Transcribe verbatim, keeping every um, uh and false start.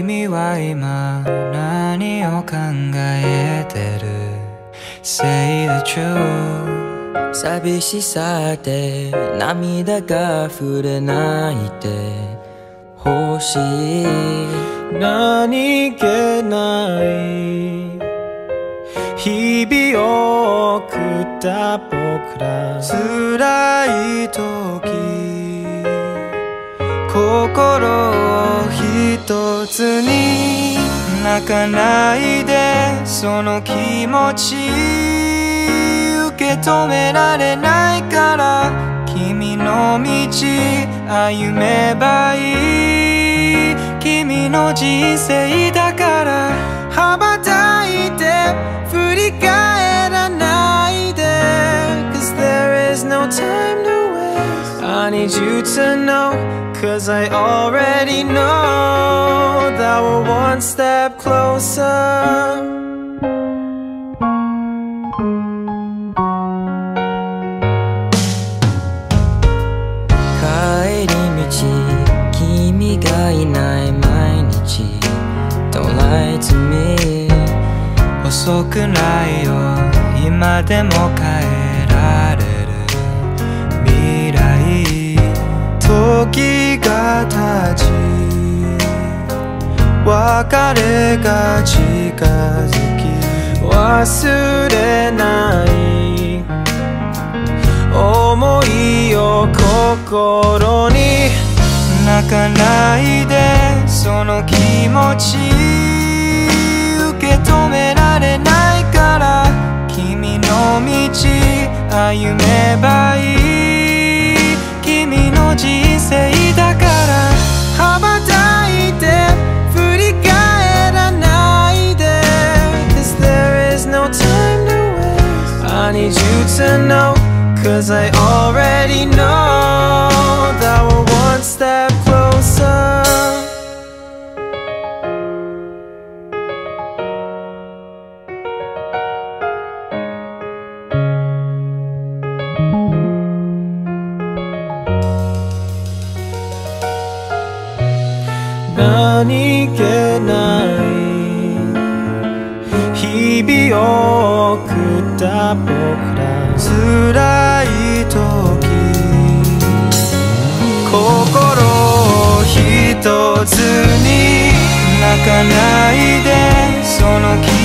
君は今何を考えてる Say the truth 寂しさで涙が溢れないでほしい何気ない日々を送った僕ら辛い時心を一つに泣かないでその気持ち受け止められないから君の道歩めばいい君の人生だから羽ばたいて振り返らないで Cause there is no time to waste I need you to know Cause I already know that we're one step closer 帰り道君がいない毎日 Don't lie to me 遅くないよ今でも変えられる未来時が経ち別れが近づき忘れない想いを心に泣かないでその気持ち受け止められないから君の道歩めばいい君の人生だから羽ばたいて振り返らないで Cause there is no time to waste I need you to know Cause I already know that we're one step closer何気ない日々を送った僕ら辛い時心を一つに泣かないでその気